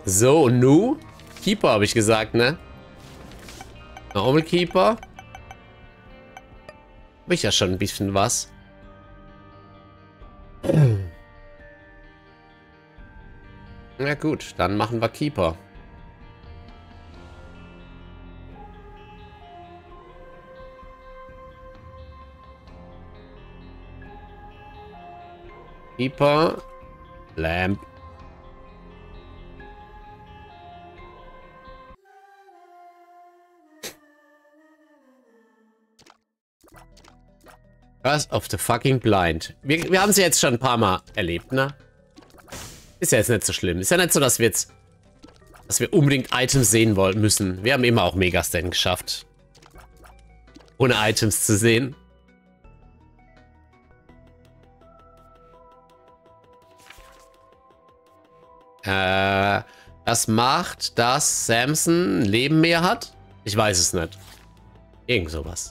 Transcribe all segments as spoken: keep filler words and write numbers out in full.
So, und nu? Keeper, habe ich gesagt, ne? Normal Keeper. Habe ich ja schon ein bisschen was. Na gut, dann machen wir Keeper. Keeper. Lamp. Curse of the fucking Blind. Wir, wir haben es ja jetzt schon ein paar Mal erlebt, ne? Ist ja jetzt nicht so schlimm. Ist ja nicht so, dass wir jetzt, dass wir unbedingt Items sehen wollen müssen. Wir haben immer auch Megastand geschafft. Ohne Items zu sehen. Äh, das macht, dass Samson ein Leben mehr hat? Ich weiß es nicht. Irgend sowas.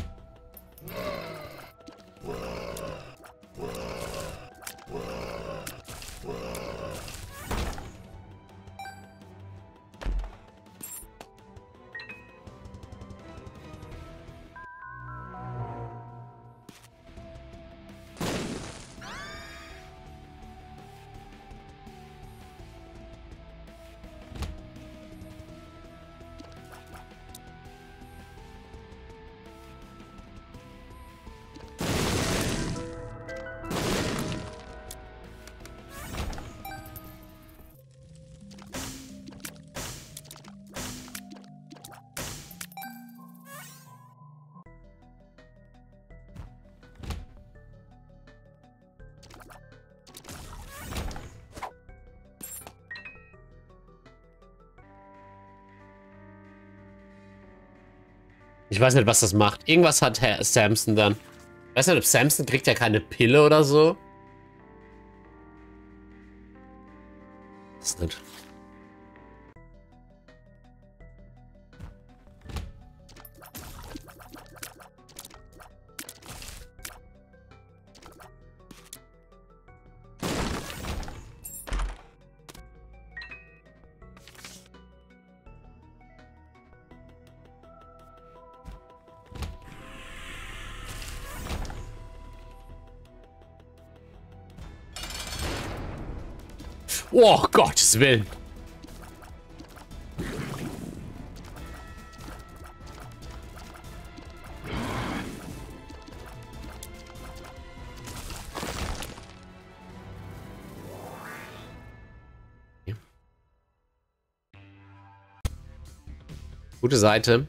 Ich weiß nicht, was das macht. Irgendwas hat Herr Samson dann. Ich weiß nicht, ob Samson kriegt ja keine Pille oder so. Das ist nicht. Oh, Gottes Willen. Gute Seite.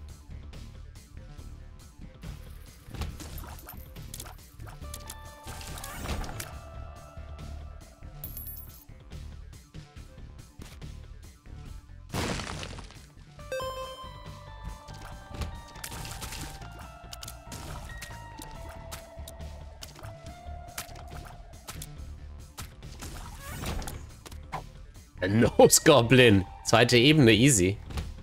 Nose Goblin. Zweite Ebene, easy.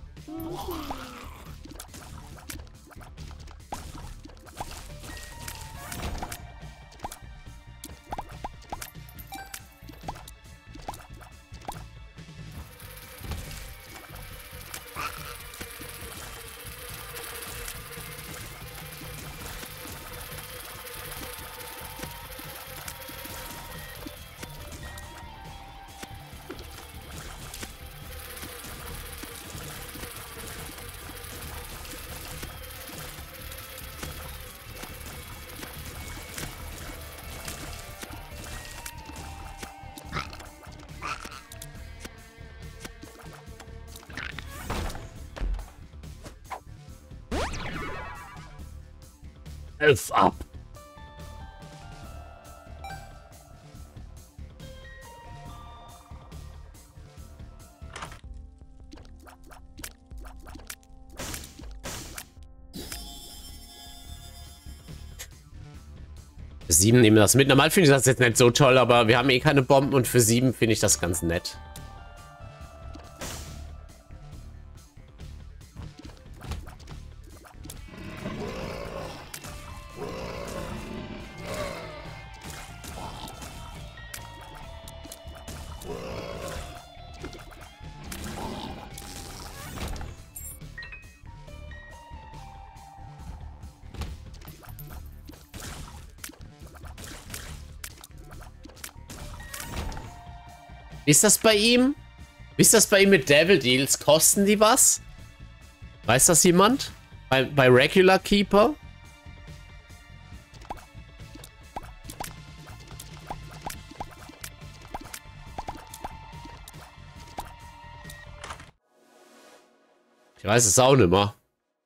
Elf ab. Für sieben nehmen wir das mit. Normal finde ich das jetzt nicht so toll, aber wir haben eh keine Bomben und für sieben finde ich das ganz nett. Wie ist das bei ihm? Wie ist das bei ihm mit Devil Deals? Kosten die was? Weiß das jemand? Bei, bei Regular Keeper? Ich weiß es auch nicht mehr.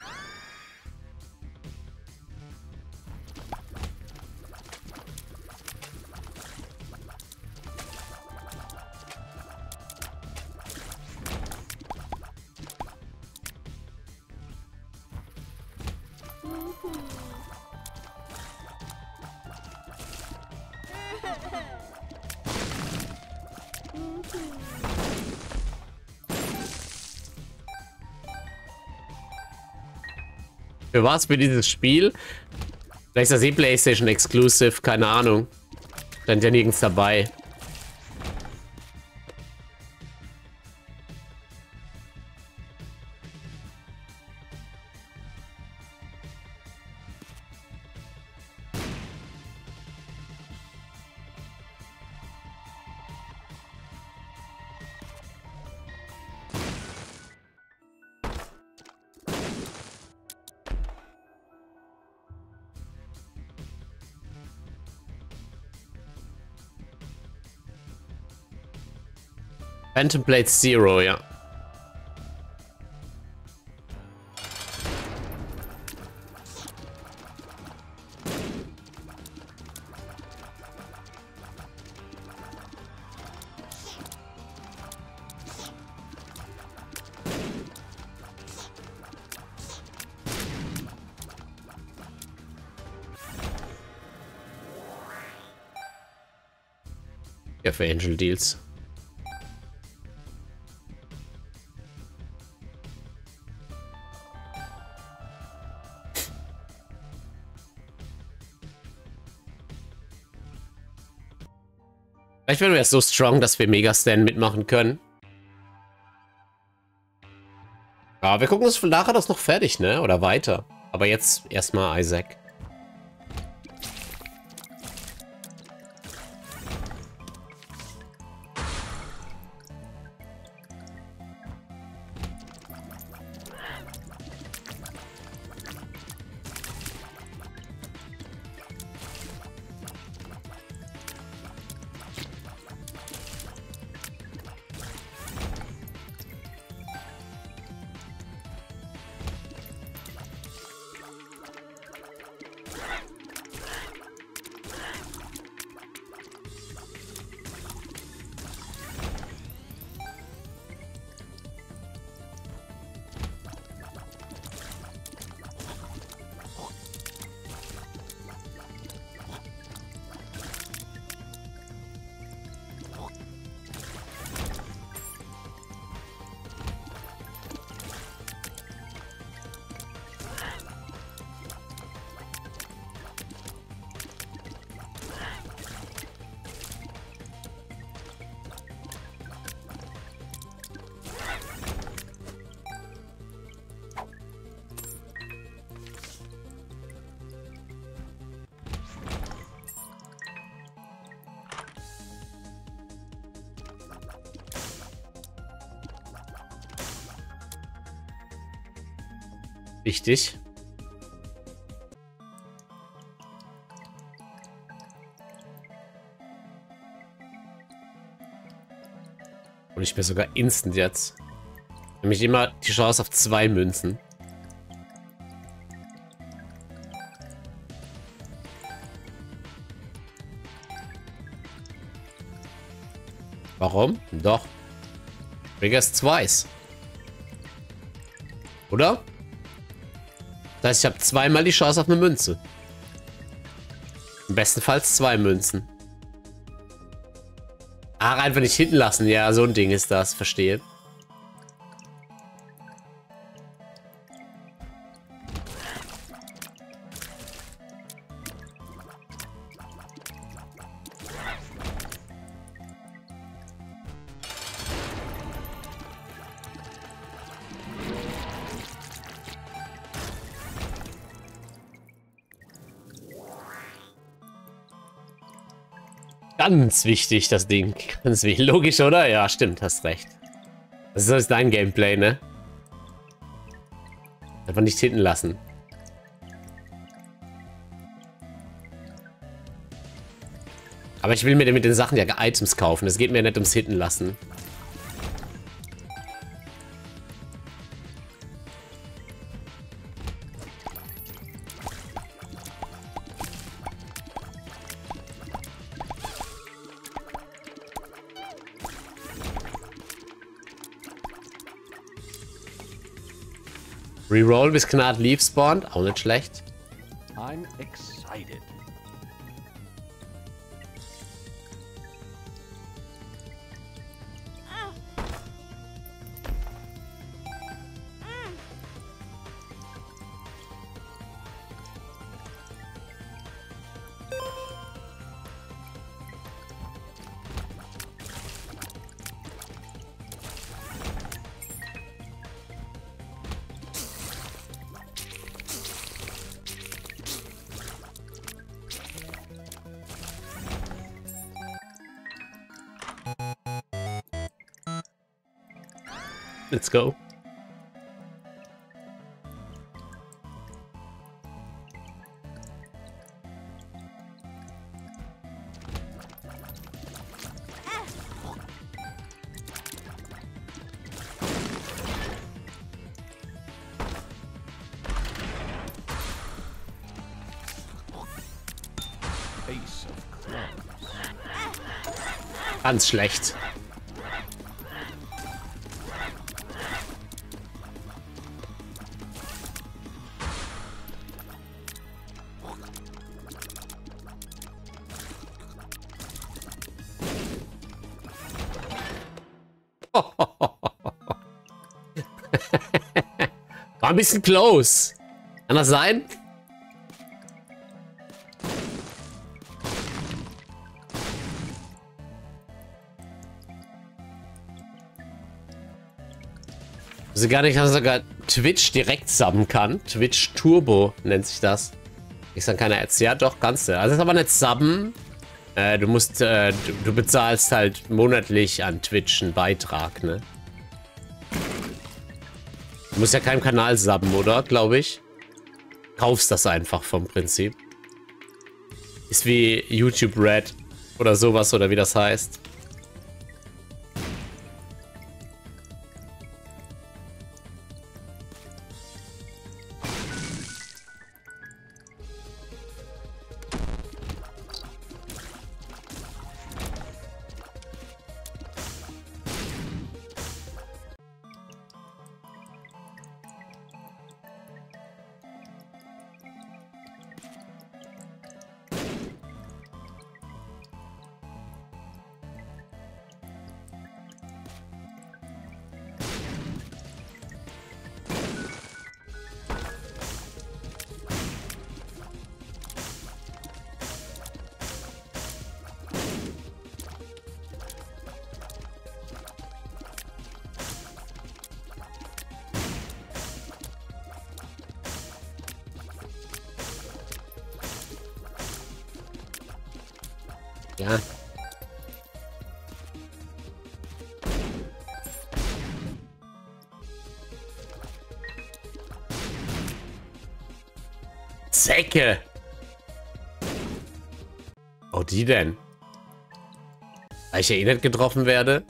Für was? Für dieses Spiel? Vielleicht ist das eh PlayStation Exclusive, keine Ahnung. Stand ja nirgends dabei. Phantom Blade Zero, ja. Ja, für Angel Deals. Vielleicht werden wir jetzt so strong, dass wir Megastan mitmachen können. Ja, wir gucken uns nachher das noch fertig, ne? Oder weiter. Aber jetzt erstmal Isaac. Wichtig. Und ich bin sogar instant jetzt. Nämlich immer die Chance auf zwei Münzen. Warum? Doch. Biggest twice. Oder? Das heißt, ich habe zweimal die Chance auf eine Münze. Im bestenfalls zwei Münzen. Ach, einfach nicht hinten lassen. Ja, so ein Ding ist das. Verstehe. Ganz wichtig, das Ding. Ganz wichtig. Logisch, oder? Ja, stimmt, hast recht. Das ist dein Gameplay, ne? Einfach nicht hinten lassen. Aber ich will mir mit den Sachen ja Items kaufen. Es geht mir nicht ums Hitten lassen. Reroll bis Gnad Leaf spawnt. Auch nicht schlecht. I'm excited. Let's go. Ace of clubs. Ganz schlecht. War ein bisschen close. Kann das sein? Also gar nicht, dass man sogar Twitch direkt subben kann. Twitch Turbo nennt sich das. Ist dann keiner erzählt. Ja, doch, kannst du. Also das ist aber nicht subben. Äh, du musst, äh, du, du bezahlst halt monatlich an Twitch einen Beitrag, ne? Du musst ja keinem Kanal subben, oder? Glaube ich. Kaufst das einfach vom Prinzip. Ist wie YouTube Red oder sowas, oder wie das heißt. Ja. Säcke. Oh, die denn? Weil ich ja eh nicht getroffen werde.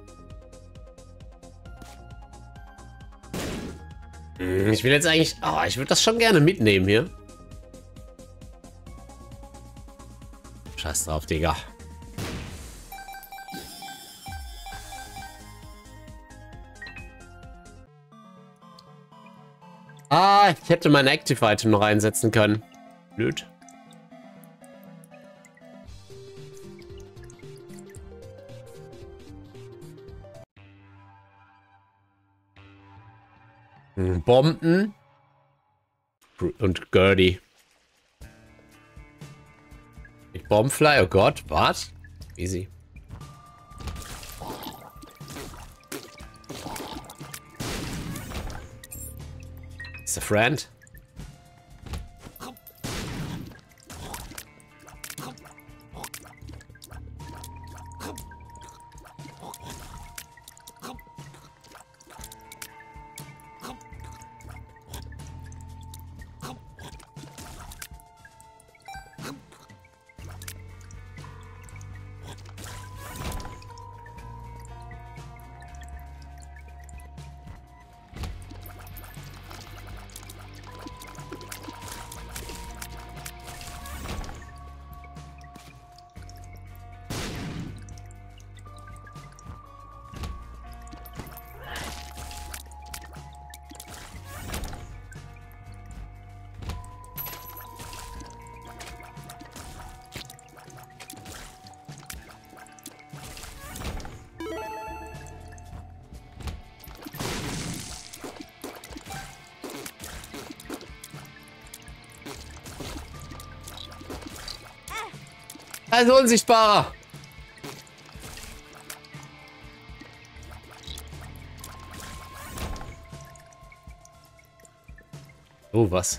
Hm, ich will jetzt eigentlich... Oh, ich würde das schon gerne mitnehmen hier. Scheiß drauf, Digga. Ah, ich hätte mein Active Item noch einsetzen können. Blöd. Hm, Bomben. Und Gertie. Mit Bombfly, oh Gott, was? Easy. Ist der Friend? Ein Unsichtbarer. Oh, was?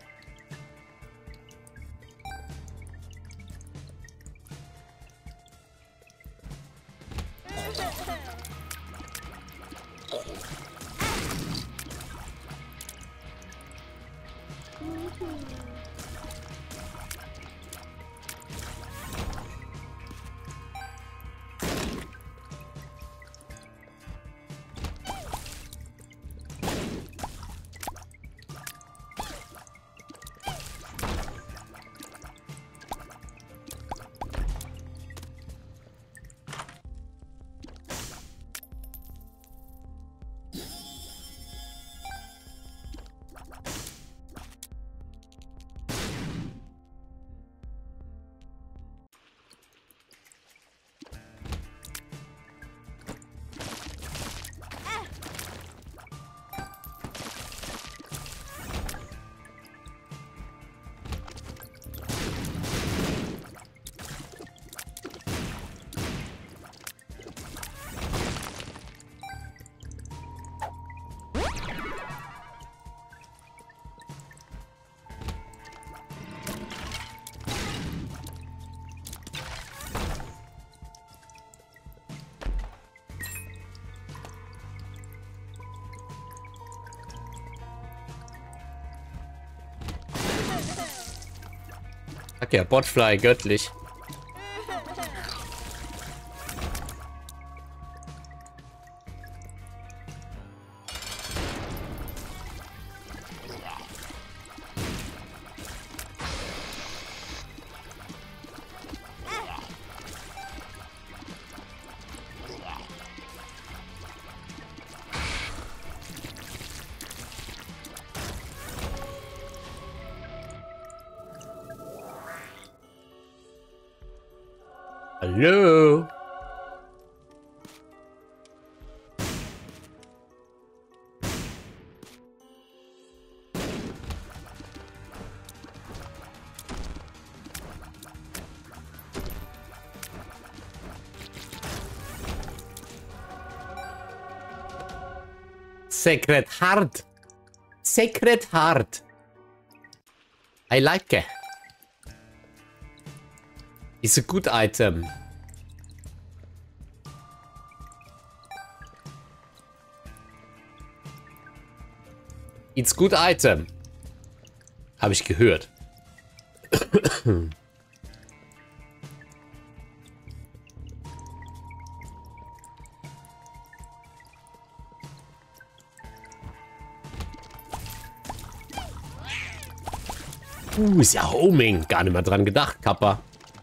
Okay, Botfly, göttlich. Hallo? Sacred Heart. Sacred Heart. I like it. It's a good item. It's good item. Habe ich gehört. Uh, ist ja Homing. Gar nicht mehr dran gedacht, Kappa.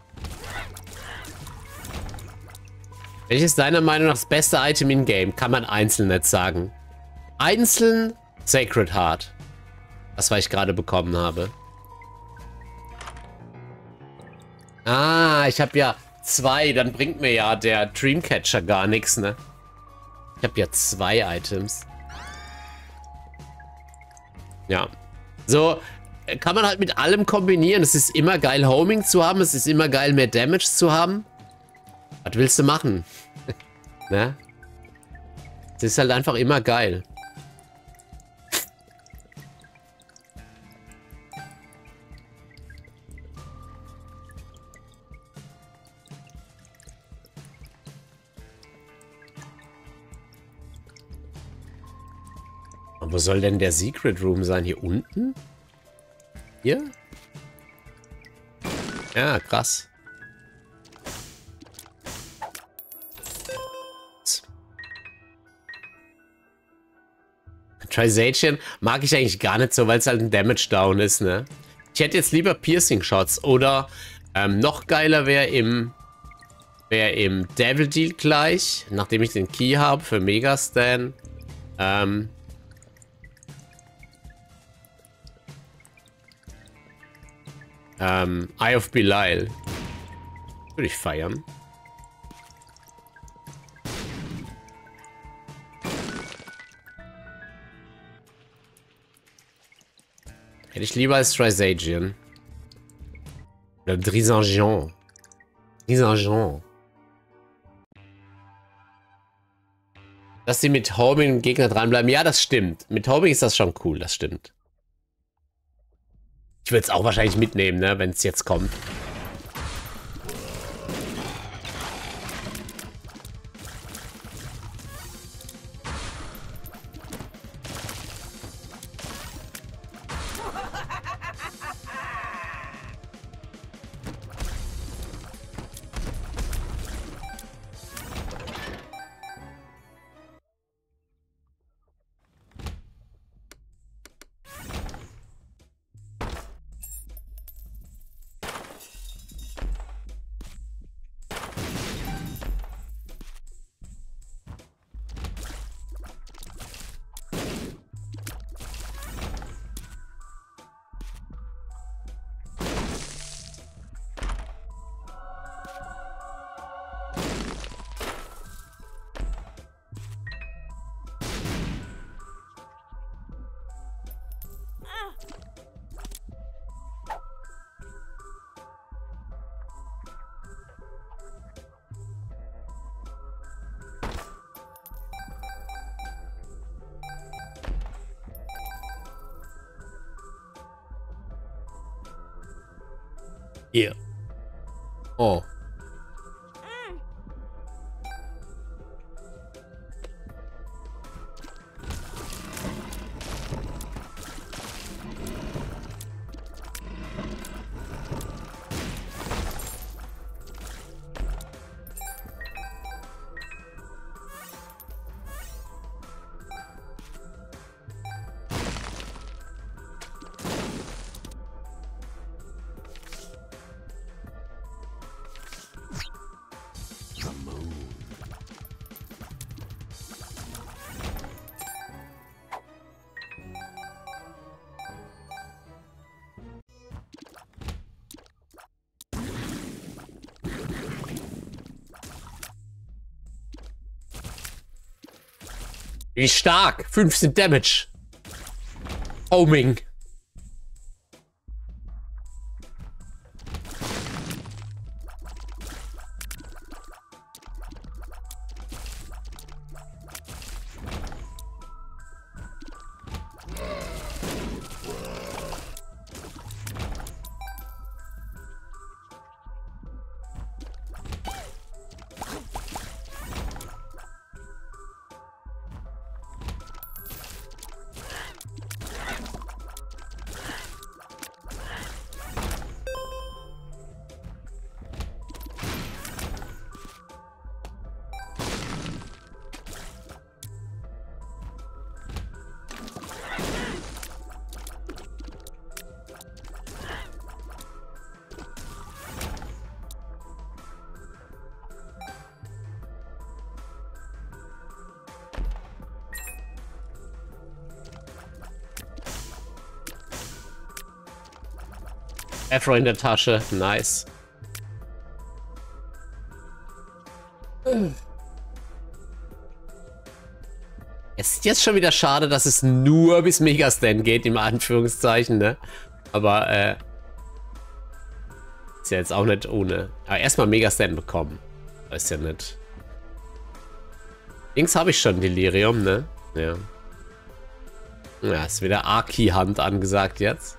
Welches ist deiner Meinung nach das beste Item in Game? Kann man einzeln nicht sagen. Einzeln Sacred Heart. Das, was ich gerade bekommen habe. Ah, ich habe ja zwei. Dann bringt mir ja der Dreamcatcher gar nichts, ne? Ich habe ja zwei Items. Ja. So, kann man halt mit allem kombinieren. Es ist immer geil, Homing zu haben. Es ist immer geil, mehr Damage zu haben. Was willst du machen? Ne? Es ist halt einfach immer geil. Und wo soll denn der Secret Room sein? Hier unten? Hier? Ja, krass. Trisagion mag ich eigentlich gar nicht so, weil es halt ein Damage Down ist, ne? Ich hätte jetzt lieber Piercing Shots oder ähm, noch geiler wäre im wäre im Devil Deal gleich, nachdem ich den Key habe für Megastan. Ähm, ähm, Eye of Belial. Würde ich feiern. Hätte ich lieber als Trisagion. Oder Drisangion. Dieser Jean. Dass sie mit Homing im Gegner dranbleiben. Ja, das stimmt. Mit Homing ist das schon cool, das stimmt. Ich würde es auch wahrscheinlich mitnehmen, ne, wenn es jetzt kommt. Hier. Oh. Wie stark. fünfzehn Damage. Homing. Afro in der Tasche. Nice. Es ist jetzt schon wieder schade, dass es nur bis Megastan geht, im Anführungszeichen, ne? Aber, äh... ist ja jetzt auch nicht ohne. Aber erstmal Megastan bekommen. Ist ja nicht. Links habe ich schon Delirium, ne? Ja. Ja, ist wieder Aki-Hand angesagt jetzt.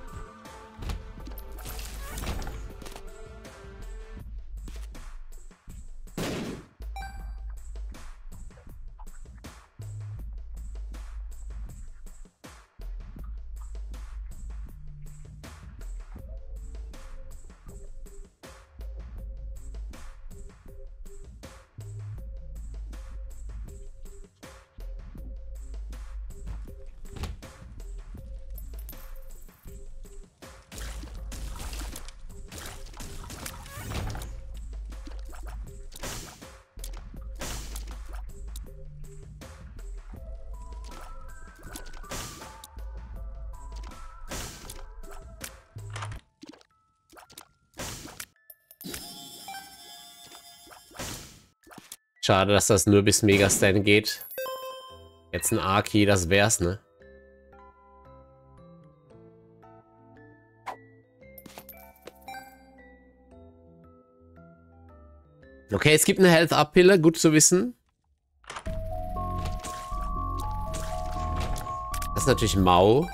Schade, dass das nur bis Megastan geht. Jetzt ein Aki, das wär's, ne? Okay, es gibt eine Health-Up-Pille, gut zu wissen. Das ist natürlich mau.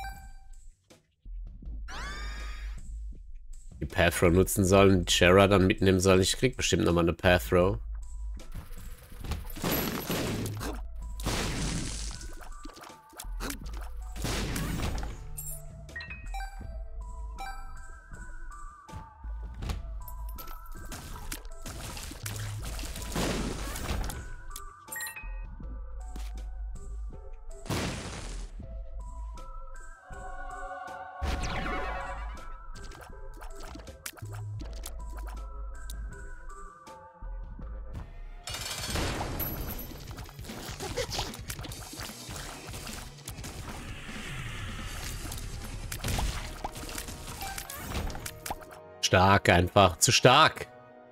Die Pathrow nutzen sollen, die Shara dann mitnehmen sollen. Ich krieg bestimmt nochmal eine Pathrow. Stark einfach. Zu stark.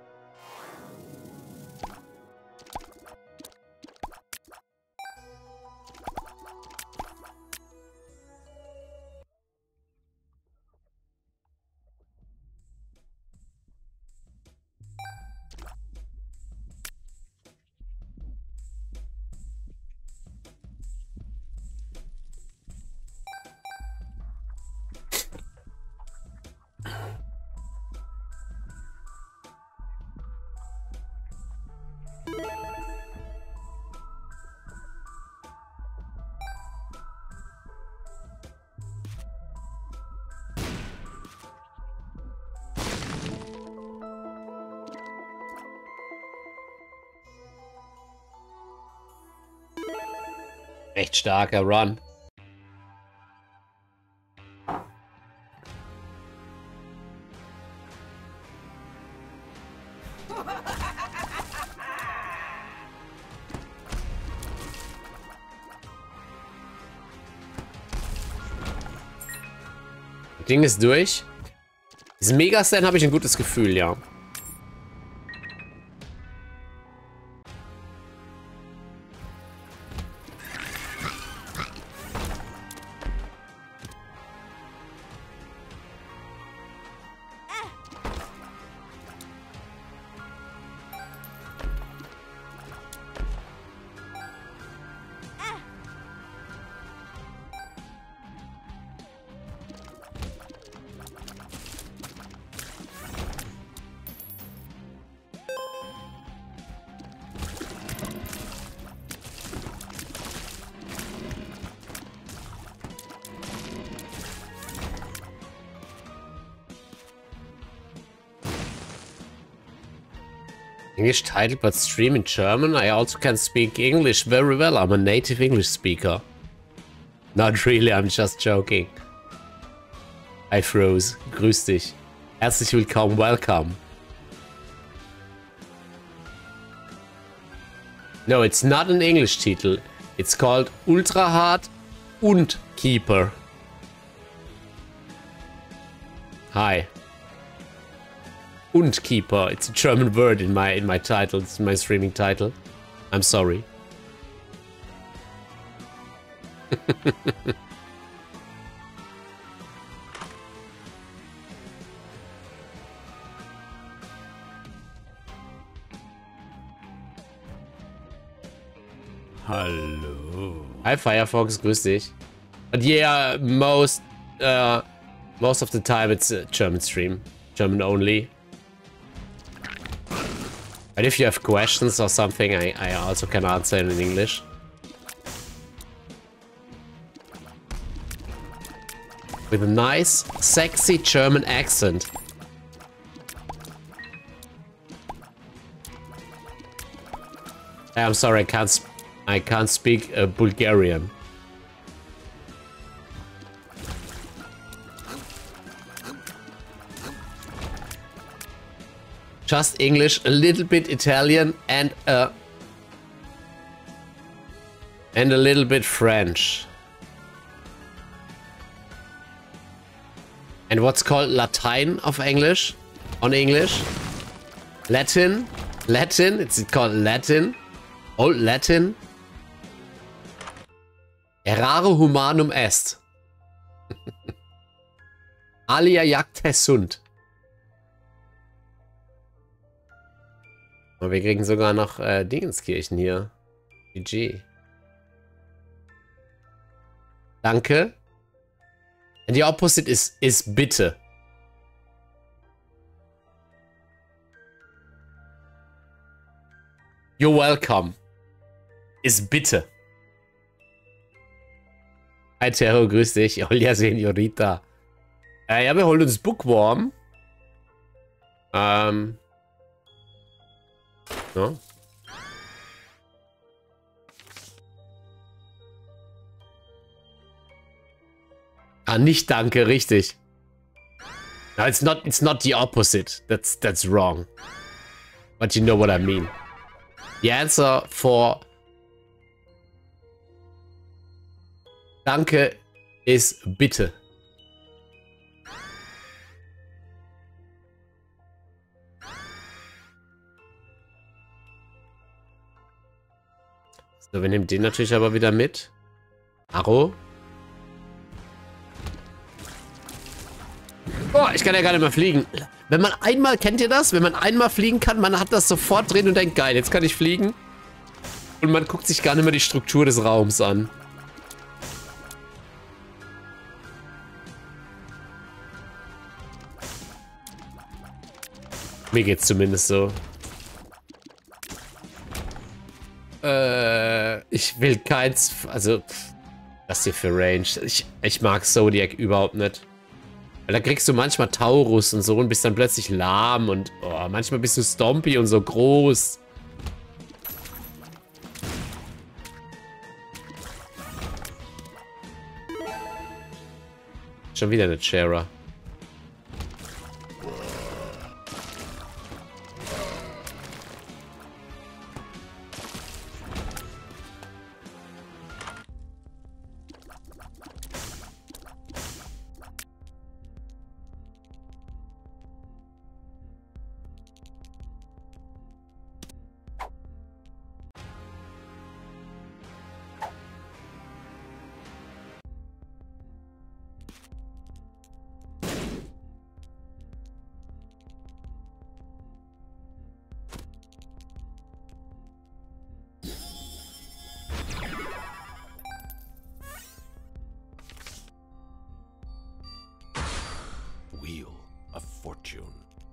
Echt starker Run. Das Ding ist durch. Diesen Megastand habe ich ein gutes Gefühl, ja. English title but stream in German. I also can speak English very well. I'm a native English speaker. Not really, I'm just joking. Hi Froze, grüß dich. Herzlich willkommen, welcome. No, it's not an English title. It's called Ultra Hard und Keeper. Hi. Und Keeper. It's a German word in my in my title. It's my streaming title. I'm sorry. Hallo. Hi Firefox, grüß dich. But yeah, most uh, most of the time it's a German stream, German only. But if you have questions or something, I, I also can answer in English. With a nice, sexy German accent. I'm sorry, I can't. Sp I can't speak uh, Bulgarian. Just English, a little bit Italian, and uh, and a little bit French. And what's called Latin of English? On English? Latin? Latin? It's called Latin? Old Latin? Errare humanum est. Alia jacta sunt. Und wir kriegen sogar noch äh, Dingenskirchen hier. G G. Danke. And the opposite is, is bitte. You're welcome. Ist bitte. Hi Terro, grüß dich. Hola, Senorita. Äh, ja, wir holen uns Bookworm. Ähm. Ja. Ah, nicht danke, richtig. No, it's not, it's not the opposite. That's, that's wrong. But you know what I mean. The answer for danke ist bitte. So, wir nehmen den natürlich aber wieder mit. Arrow. Oh, ich kann ja gar nicht mehr fliegen. Wenn man einmal, kennt ihr das? Wenn man einmal fliegen kann, man hat das sofort drin und denkt, geil, jetzt kann ich fliegen. Und man guckt sich gar nicht mehr die Struktur des Raums an. Mir geht's zumindest so. Äh, ich will keins, also, das hier für Range. Ich, ich mag Zodiac überhaupt nicht. Weil da kriegst du manchmal Taurus und so und bist dann plötzlich lahm und oh, manchmal bist du Stompy und so groß. Schon wieder eine Chera. Wheel of Fortune.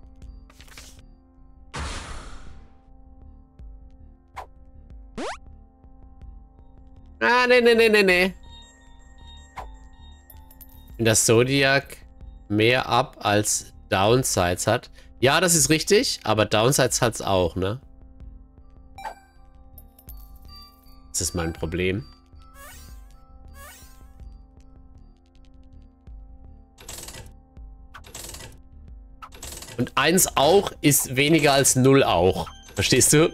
Ah, nee, nee, nee, nee, nee. Das Zodiac mehr Up als Downsides hat. Ja, das ist richtig, aber Downsides hat's auch, ne? Das ist mein Problem. Und eins auch ist weniger als null auch. Verstehst du?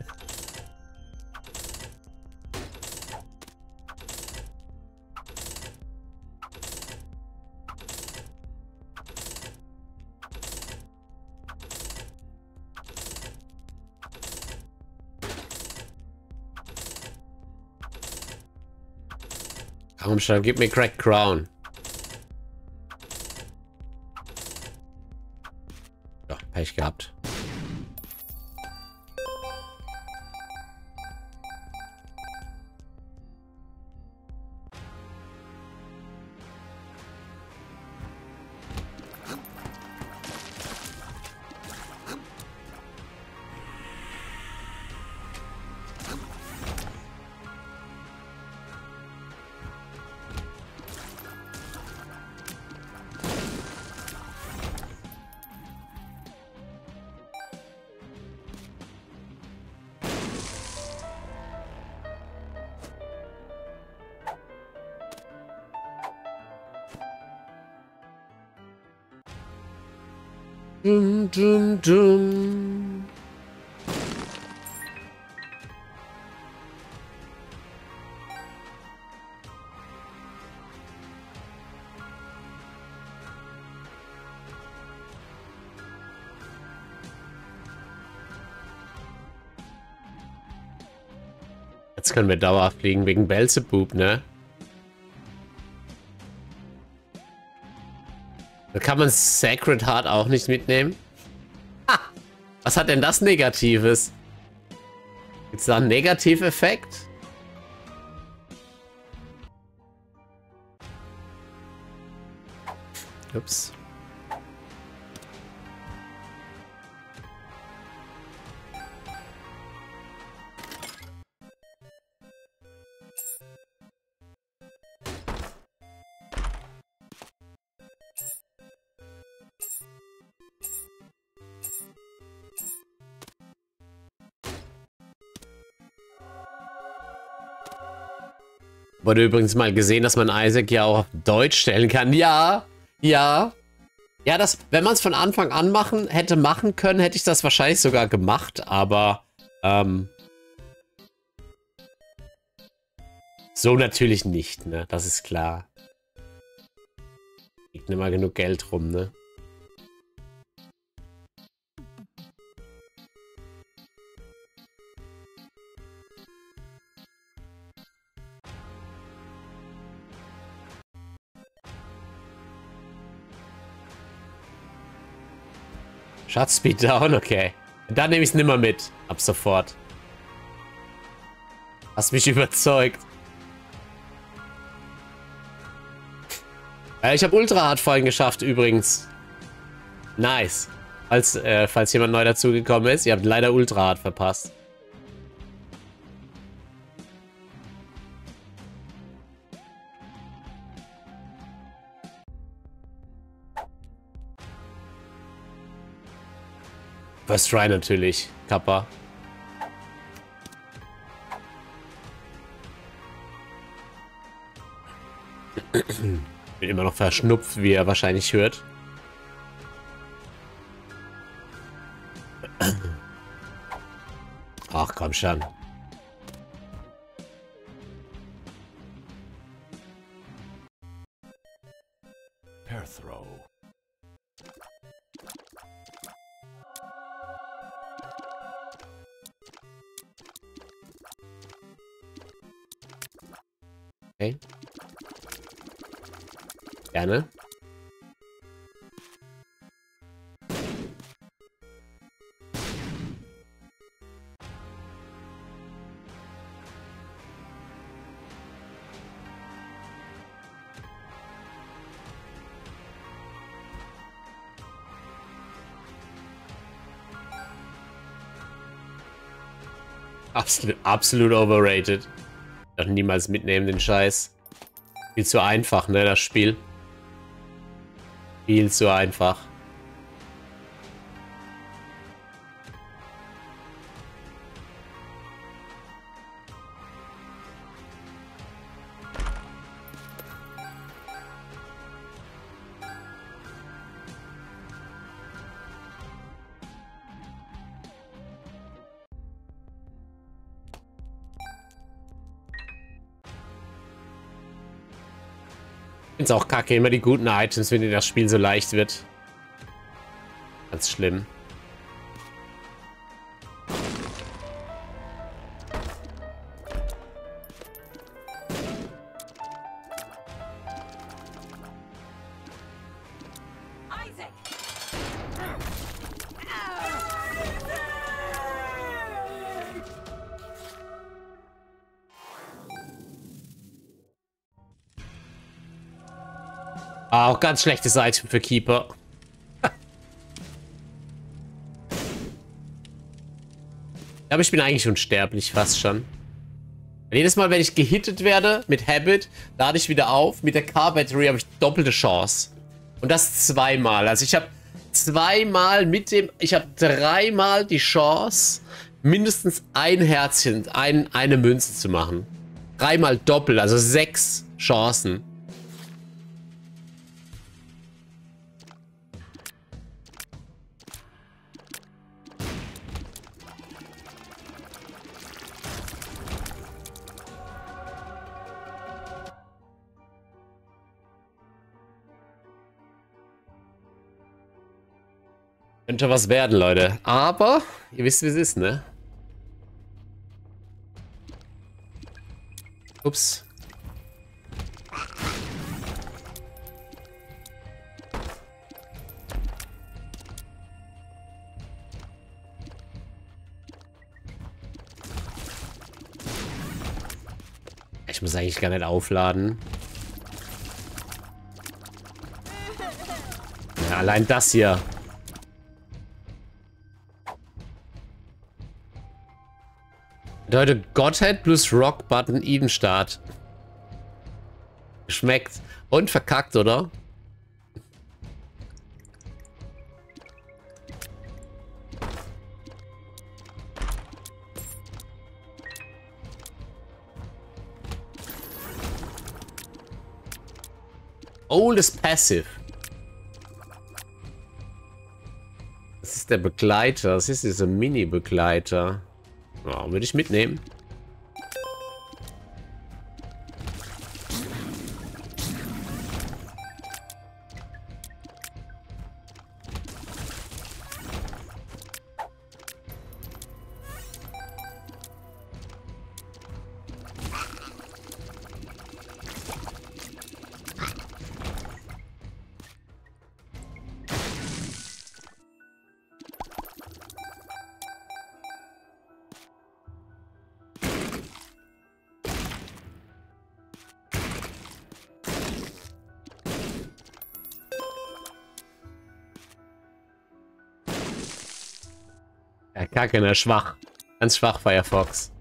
Komm schon, gib mir Cracked Crown. Ja, Pech gehabt. Dum, dum, dum. Jetzt können wir dauerhaft fliegen wegen Belzebub, ne? Da kann man Sacred Heart auch nicht mitnehmen. Ha! Was hat denn das Negatives? Gibt's da einen Negativeffekt? Ups. Wurde übrigens mal gesehen, dass man Isaac ja auch auf Deutsch stellen kann. Ja, ja. Ja, das, wenn man es von Anfang an machen hätte machen können, hätte ich das wahrscheinlich sogar gemacht, aber ähm, so natürlich nicht, ne? Das ist klar. Liegt nicht mal genug Geld rum, ne? Schatzspeed down, okay. Dann nehme ich es nimmer mit. Ab sofort. Hast mich überzeugt. Äh, ich habe Ultra Hard vorhin geschafft, übrigens. Nice. Falls, äh, falls jemand neu dazugekommen ist, ihr habt leider Ultra Hard verpasst. First Try natürlich, Kappa. Bin immer noch verschnupft, wie er wahrscheinlich hört. Ach, komm schon. Pair throw. Okay. Gerne. Absolut, absolut overrated. Doch niemals mitnehmen, den Scheiß. Viel zu einfach, ne, das Spiel. Viel zu einfach. Ich find's auch kacke, immer die guten Items, wenn dir das Spiel so leicht wird. Ganz schlimm. Isaac! Ah, auch ganz schlechtes Item für Keeper. Aber ich bin eigentlich unsterblich, fast schon. Jedes Mal, wenn ich gehittet werde mit Habit, lade ich wieder auf. Mit der Car-Battery habe ich doppelte Chance. Und das zweimal. Also ich habe zweimal mit dem... Ich habe dreimal die Chance, mindestens ein Herzchen, ein, eine Münze zu machen. Dreimal doppelt, also sechs Chancen. Könnte was werden, Leute. Aber, ihr wisst, wie es ist, ne? Ups. Ich muss eigentlich gar nicht aufladen. Ja, allein das hier. Bedeutet Godhead plus Rock Button Eden Start. Schmeckt. Und verkackt, oder? Oldest Passive. Das ist der Begleiter. Das ist dieser Mini-Begleiter. Ja, würde ich mitnehmen. Ja, kacke, ne? Schwach. Ganz schwach, Firefox.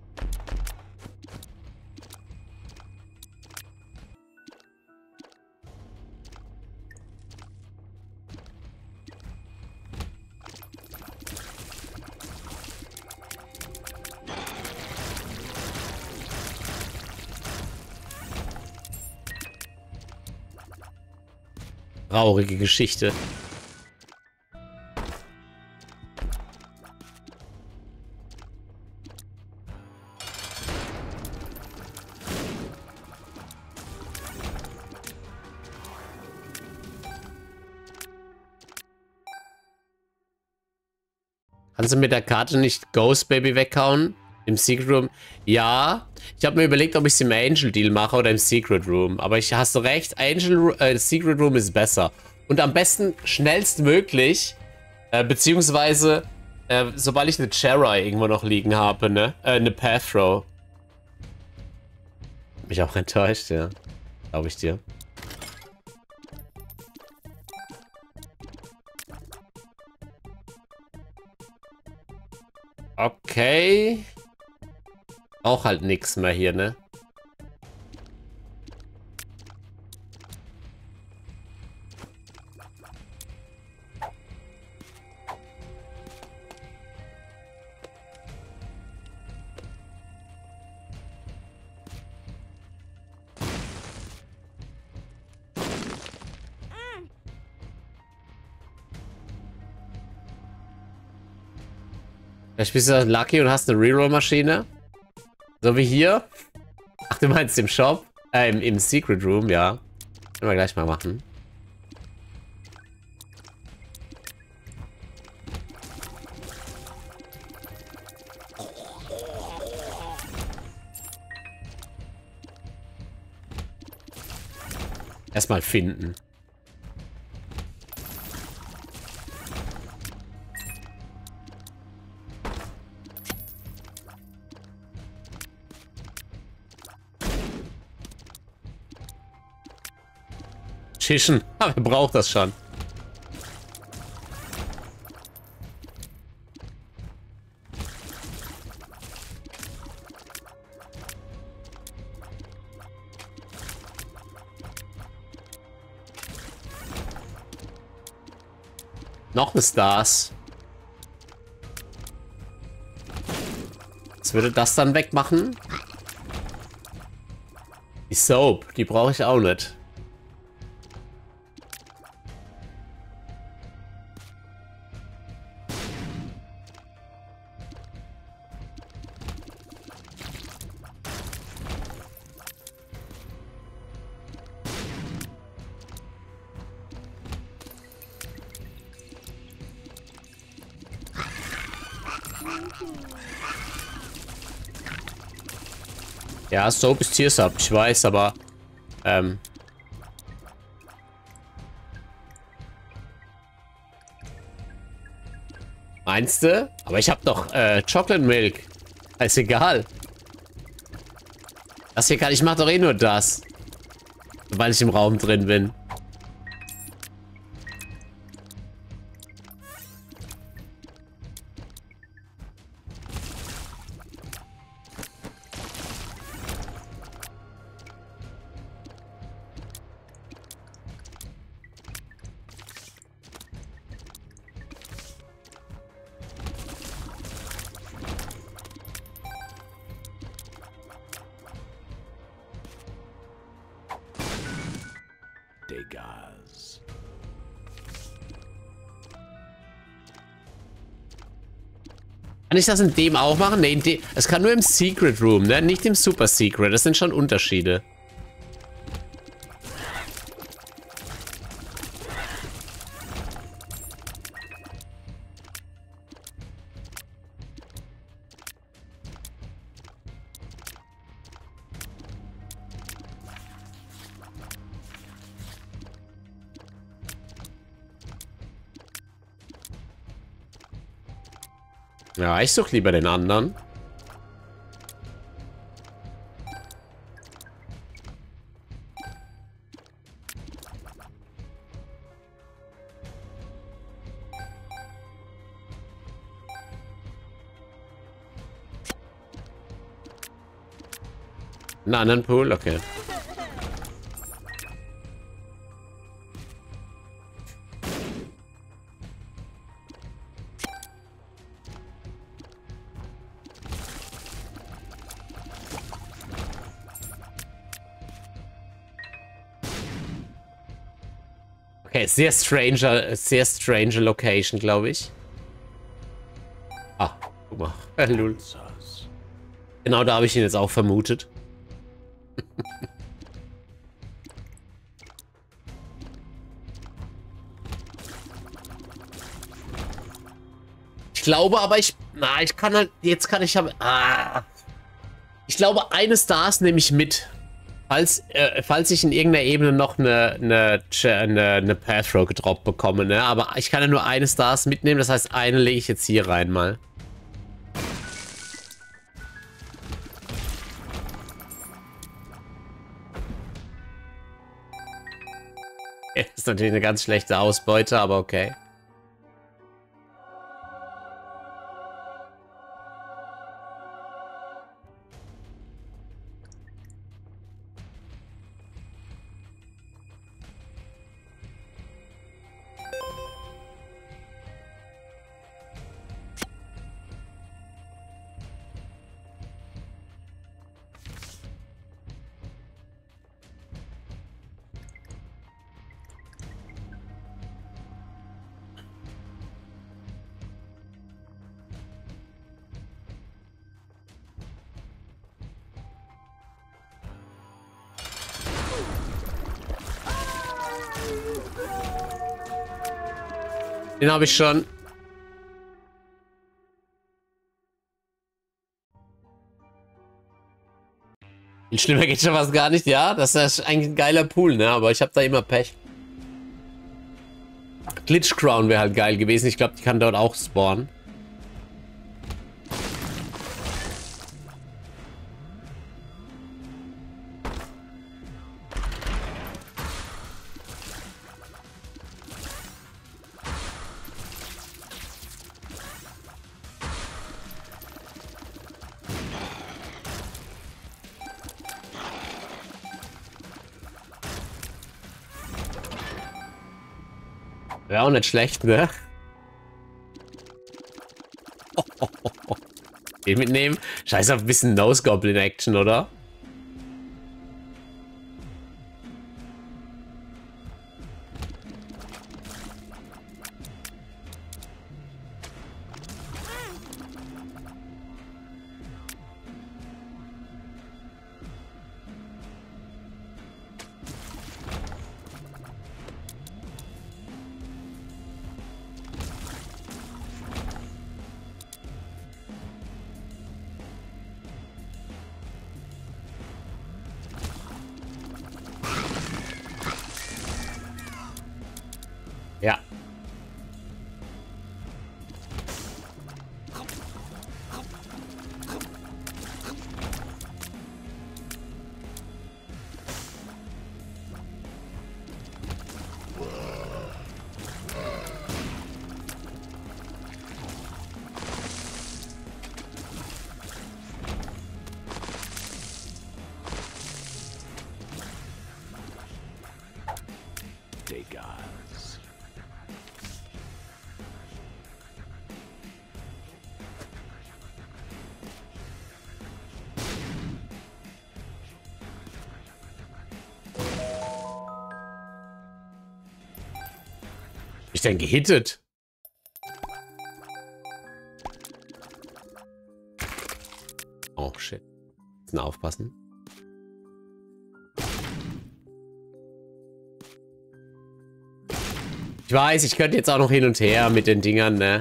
Traurige Geschichte. Kannst du mit der Karte nicht Ghost Baby weghauen? Im Secret Room? Ja. Ich habe mir überlegt, ob ich es im Angel Deal mache oder im Secret Room. Aber ich hast du recht, Angel äh, Secret Room ist besser. Und am besten schnellstmöglich, äh, beziehungsweise, äh, sobald ich eine Chera irgendwo noch liegen habe, ne? Äh, eine Path Throw. Mich auch enttäuscht, ja. Glaube ich dir. Okay. Auch halt nichts mehr hier, ne? Vielleicht bist du lucky und hast eine Reroll-Maschine. So wie hier. Ach, du meinst im Shop? Äh, im, im Secret Room, ja. Können wir gleich mal machen. Erstmal finden. Tischen. Aber wer braucht das schon? Noch ein Stars. Was würde das dann wegmachen? Die Soap, die brauche ich auch nicht. Ja, Soap ist Tears-Up, ich weiß, aber ähm meinst du? Aber ich habe doch äh, Chocolate Milk. Ist egal. Das hier kann ich mach doch eh nur das. Weil ich im Raum drin bin. Degas. Kann ich das in dem auch machen? Ne, in dem. Es kann nur im Secret Room, ne? Nicht im Super Secret. Das sind schon Unterschiede. Ja, ich suche lieber den anderen. Einen anderen Pool? Okay. Okay, sehr stranger, sehr strange Location, glaube ich. Ah, guck mal. Lul. Genau, da habe ich ihn jetzt auch vermutet. Ich glaube aber, ich... Na, ich kann halt... Jetzt kann ich... Hab, ah, ich glaube, eine Stars nehme ich mit. Falls, äh, falls ich in irgendeiner Ebene noch eine, eine, eine, eine Pathrow gedroppt bekomme, ne? Aber ich kann ja nur eine Stars mitnehmen, das heißt, eine lege ich jetzt hier rein mal. Das ist natürlich eine ganz schlechte Ausbeute, aber okay. Den habe ich schon. Viel schlimmer geht schon fast gar nicht, ja. Das ist eigentlich ein geiler Pool, ne? Aber ich habe da immer Pech. Glitch Crown wäre halt geil gewesen. Ich glaube, die kann dort auch spawnen. Wäre auch nicht schlecht, ne? Oh, oh, oh, oh. Den mitnehmen? Scheiß auf ein bisschen Nose-Goblin-Action, oder? Ja. Ich denn gehittet? Oh, shit. Jetzt aufpassen. Ich weiß, ich könnte jetzt auch noch hin und her mit den Dingern, ne?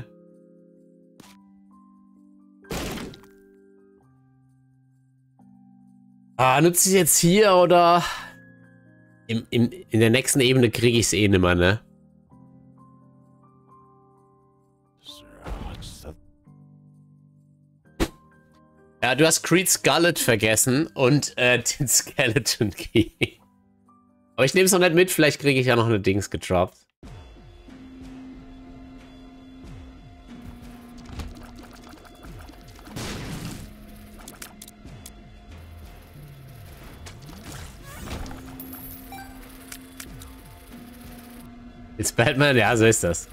Ah, nutze ich jetzt hier oder... Im, im, in der nächsten Ebene kriege ich es eh nimmer, ne? Ja, du hast Creed Skullet vergessen und äh, den Skeleton Key. Aber ich nehme es noch nicht mit, vielleicht kriege ich ja noch eine Dings gedroppt. Ist Batman? Ja, so ist das.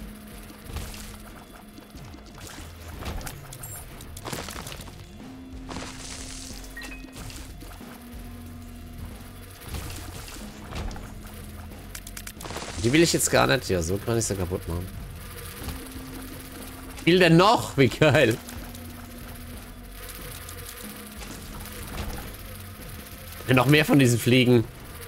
Die will ich jetzt gar nicht. Ja, so kann ich sie kaputt machen. Wie viel denn noch? Wie geil. Noch mehr von diesen Fliegen.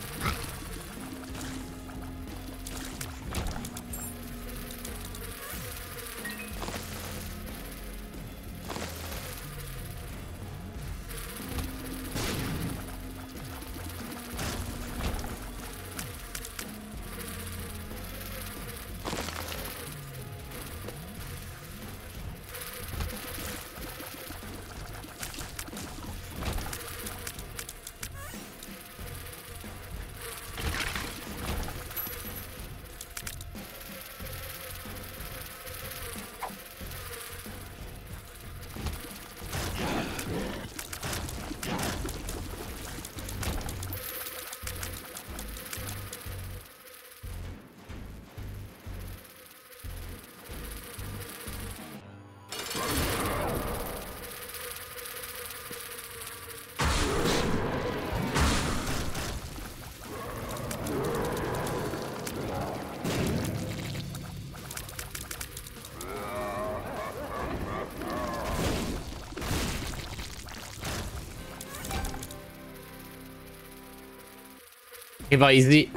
Okay, war easy.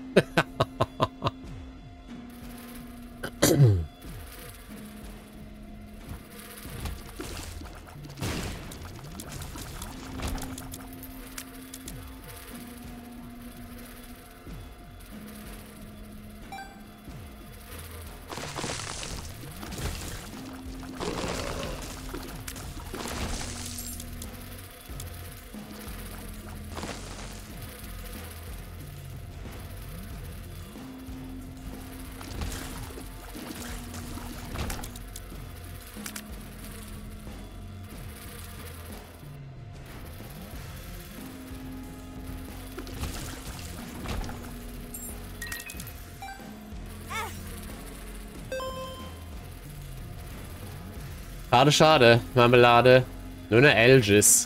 Schade, schade. Marmelade. Nur eine Algis.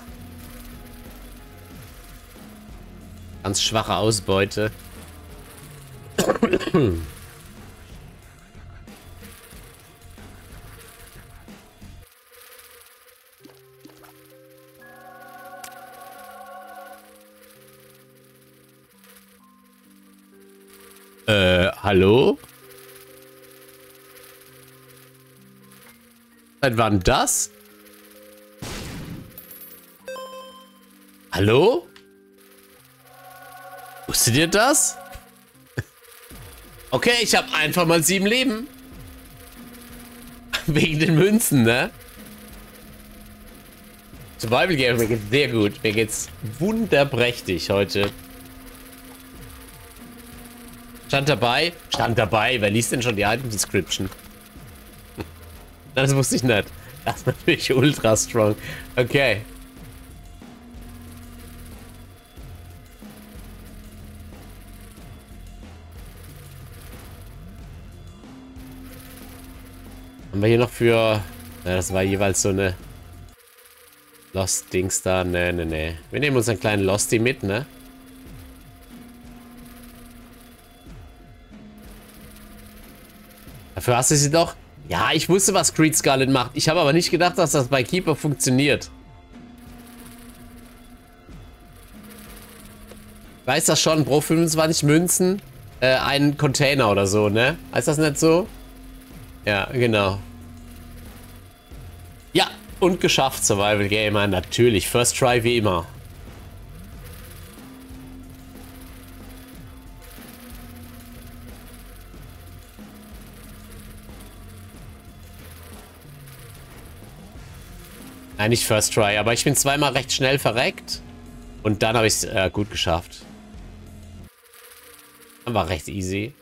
Ganz schwache Ausbeute. äh, hallo? Seit wann das? Hallo? Wusstet ihr das? Okay, ich habe einfach mal sieben Leben. Wegen den Münzen, ne? Survival Game, mir geht's sehr gut. Mir geht's wunderprächtig heute. Stand dabei? Stand dabei. Wer liest denn schon die Item Description? Das wusste ich nicht. Das ist natürlich ultra strong. Okay. Haben wir hier noch für... Ja, das war jeweils so eine... Lost-Dings da. Ne, ne, ne. Wir nehmen uns einen kleinen Losty mit, ne? Dafür hast du sie doch. Ja, ich wusste, was Greed Scarlet macht. Ich habe aber nicht gedacht, dass das bei Keeper funktioniert. Ich weiß das schon, pro fünfundzwanzig Münzen äh, ein Container oder so, ne? Heißt das nicht so? Ja, genau. Ja, und geschafft, Survival Gamer. Natürlich, First Try wie immer. Nein, nicht First Try, aber ich bin zweimal recht schnell verreckt. Und dann habe ich es äh, gut geschafft. War recht easy.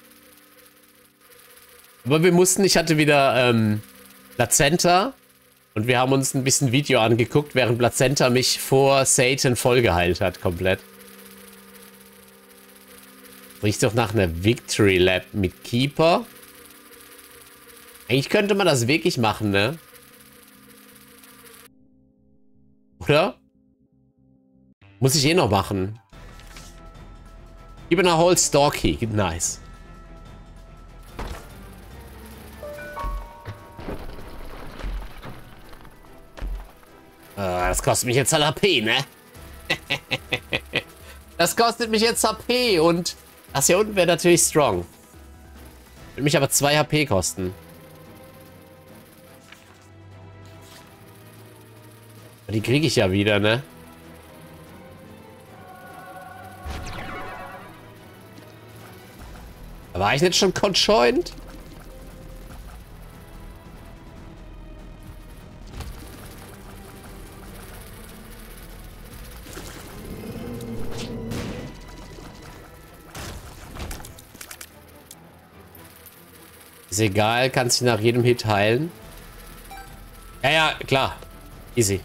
Aber wir mussten, ich hatte wieder ähm, Plazenta. Und wir haben uns ein bisschen Video angeguckt, während Plazenta mich vor Satan vollgeheilt hat, komplett. Riecht doch nach einer Victory Lab mit Keeper. Eigentlich könnte man das wirklich machen, ne? Oder? Muss ich eh noch machen. Gib mir eine Whole Stalky. Nice. Das kostet mich jetzt H P, ne? Das kostet mich jetzt H P und das hier unten wäre natürlich strong. Würde mich aber zwei H P kosten. Aber die kriege ich ja wieder, ne? War ich nicht schon conjoined? Ist egal, kannst dich nach jedem Hit heilen. Ja, ja, klar. Easy.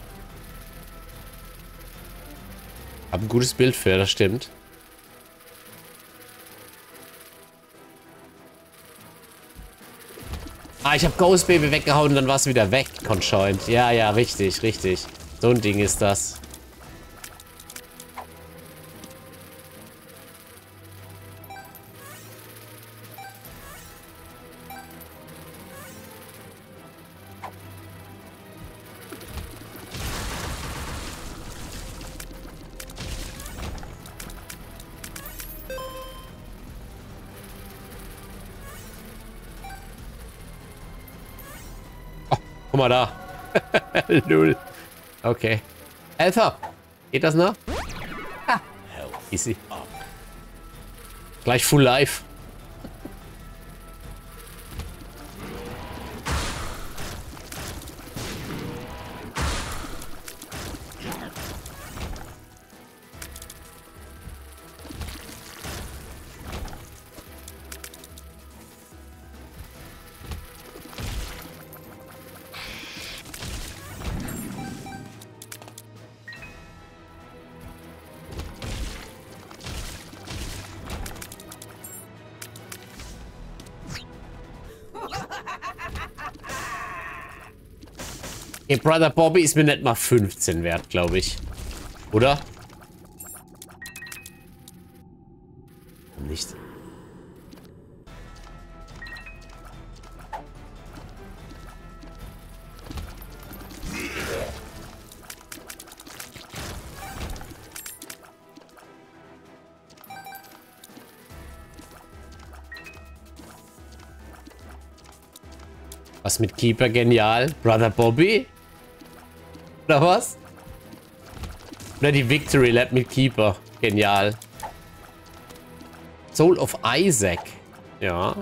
Hab ein gutes Bild für, das stimmt. Ah, ich habe Ghost Baby weggehauen und dann war es wieder weg, conjoined. Ja, ja, richtig, richtig. So ein Ding ist das. Guck mal da. Null. Okay. Alpha. Geht das noch? Ah. Easy. Gleich Full Life. Okay, Brother Bobby ist mir nicht mal fünfzehn wert, glaube ich. Oder? Nicht. Was mit Keeper genial? Brother Bobby? Oder was? Oder die Victory Lab mit Keeper. Genial. Soul of Isaac. Ja.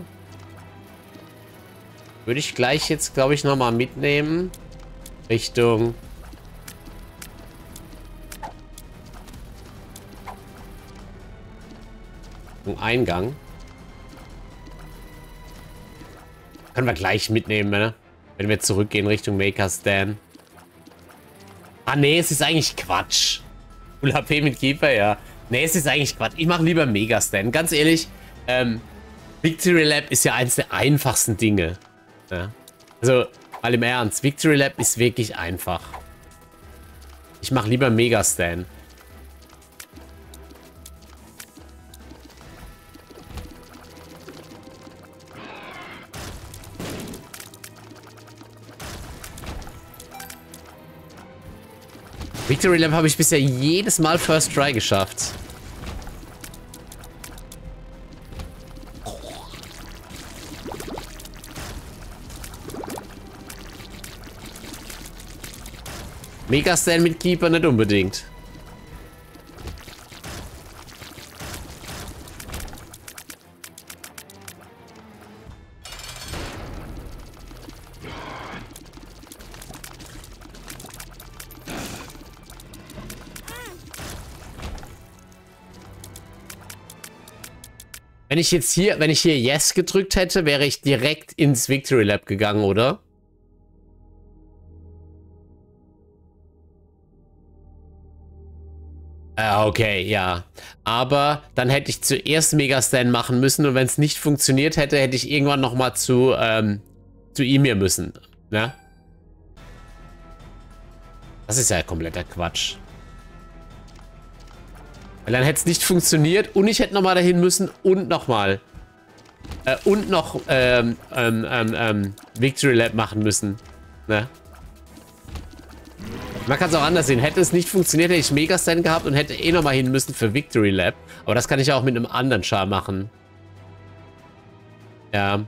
Würde ich gleich jetzt, glaube ich, nochmal mitnehmen. Richtung... Eingang. Können wir gleich mitnehmen, ne? Wenn wir zurückgehen Richtung Maker's Den. Ah, nee, es ist eigentlich Quatsch. Full H P mit Keeper, ja. Nee, es ist eigentlich Quatsch. Ich mache lieber Megastan. Ganz ehrlich, ähm, Victory Lab ist ja eins der einfachsten Dinge. Ja. Also, mal im Ernst. Victory Lab ist wirklich einfach. Ich mache lieber Megastan. Victory Lap habe ich bisher jedes Mal First Try geschafft. Megastand mit Keeper nicht unbedingt. Wenn ich jetzt hier, wenn ich hier Yes gedrückt hätte, wäre ich direkt ins Victory Lap gegangen, oder? Äh, okay, ja. Aber dann hätte ich zuerst Megastand machen müssen und wenn es nicht funktioniert hätte, hätte ich irgendwann nochmal zu, ähm, zu Ymir müssen. Ne? Das ist ja kompletter Quatsch. Weil dann hätte es nicht funktioniert und ich hätte nochmal dahin müssen und nochmal. Äh, und noch ähm, ähm, ähm, ähm, Victory Lap machen müssen. Ne? Man kann es auch anders sehen. Hätte es nicht funktioniert, hätte ich Megastand gehabt und hätte eh nochmal hin müssen für Victory Lap. Aber das kann ich auch mit einem anderen Char machen. Ja.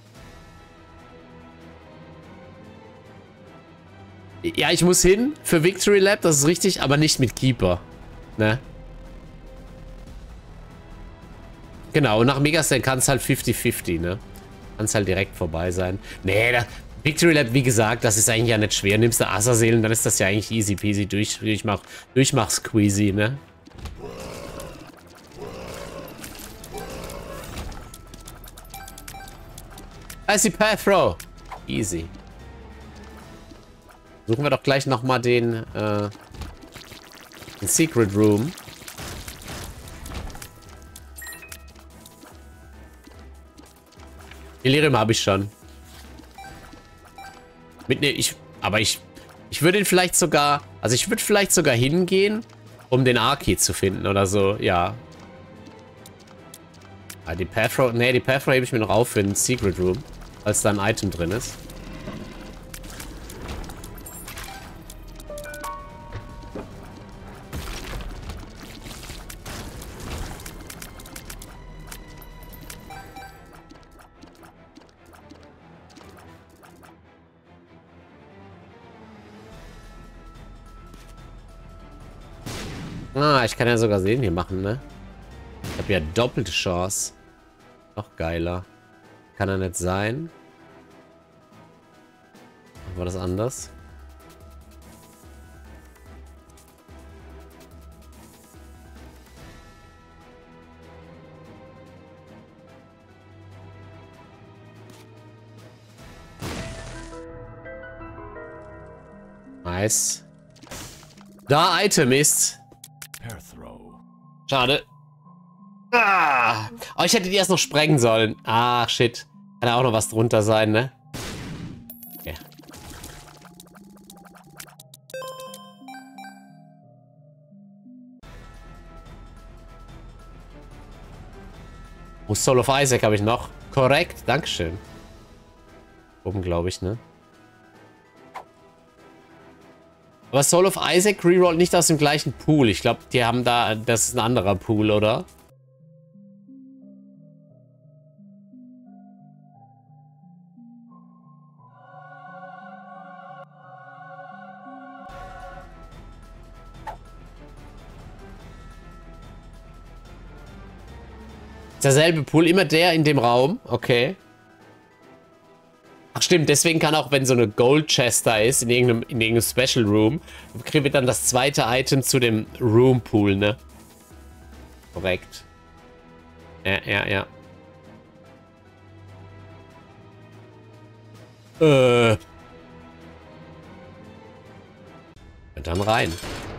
Ja, ich muss hin für Victory Lap, das ist richtig, aber nicht mit Keeper. Ne? Genau, und nach Megastand kann es halt fünfzig fünfzig, ne? Kann es halt direkt vorbei sein. Nee, da, Victory Lap, wie gesagt, das ist eigentlich ja nicht schwer. Nimmst du Acerseelen, dann ist das ja eigentlich easy peasy durch, durchmach, durchmach Squeezy, ne? Da ist die Pathrow. Easy. Suchen wir doch gleich nochmal den, äh, den Secret Room. Delirium habe ich schon. Mit ne, ich, aber ich, ich würde ihn vielleicht sogar, also ich würde vielleicht sogar hingehen, um den A-Key zu finden oder so, ja. Ah, die Pathrow, ne, die Pathrow hebe ich mir noch auf für den Secret Room, als da ein Item drin ist. Ah, ich kann ja sogar sehen hier machen, ne? Ich habe ja doppelte Chance. Noch geiler. Kann er nicht sein. War das anders? Nice. Da Item ist. Schade. Ah. Oh, ich hätte die erst noch sprengen sollen. Ah, shit. Kann ja auch noch was drunter sein, ne? Okay. Oh, Soul of Isaac habe ich noch. Korrekt, dankeschön. Oben, glaube ich, ne? Aber Soul of Isaac rerollt nicht aus dem gleichen Pool. Ich glaube, die haben da... Das ist ein anderer Pool, oder? Ist derselbe Pool, immer der in dem Raum. Okay. Ach stimmt, deswegen kann auch, wenn so eine Gold Chest da ist, in irgendeinem, in irgendeinem Special Room, kriegen wir dann das zweite Item zu dem Room Pool, ne? Korrekt. Ja, ja, ja. Äh. Und dann rein.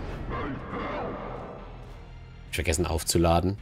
Ich vergessen aufzuladen.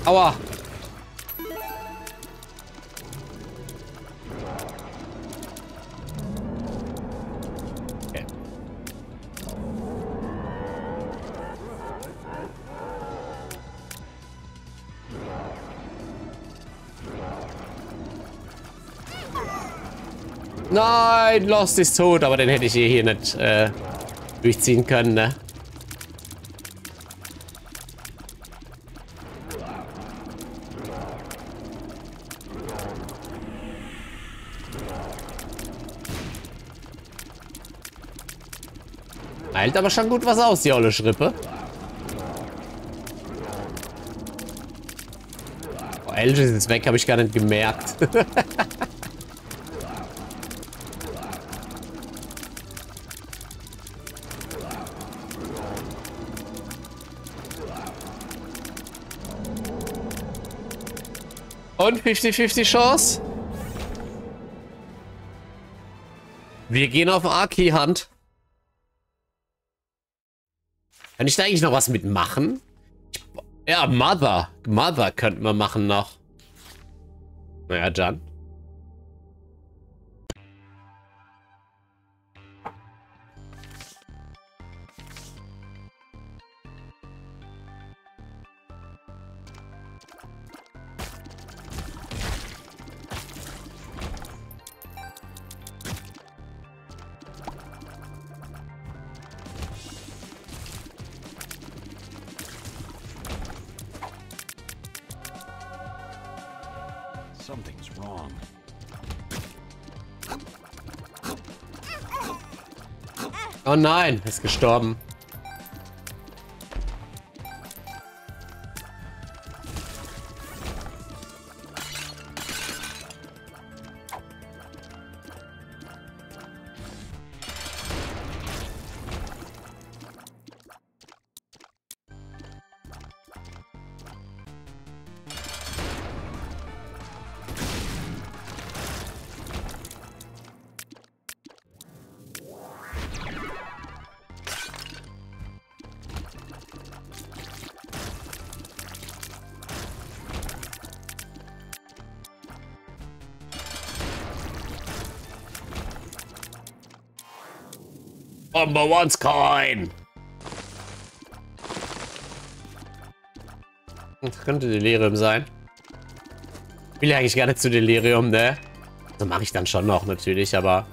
Aua. Okay. Nein, Lost ist tot, aber den hätte ich eh hier nicht äh, durchziehen können, ne? Heilt aber schon gut was aus, die olle Schrippe. Oh, Elge ist jetzt weg, habe ich gar nicht gemerkt. Und fünfzig fünfzig Chance. Wir gehen auf Arki-Hand. Kann ich da eigentlich noch was mitmachen? Ich, ja, Mother. Mother könnten wir machen noch. Naja, dann. Something's wrong. Oh nein, ist gestorben. Number one's coin. Das könnte Delirium sein. Ich will ja eigentlich gar nicht zu Delirium, ne? So mache ich dann schon noch natürlich, aber...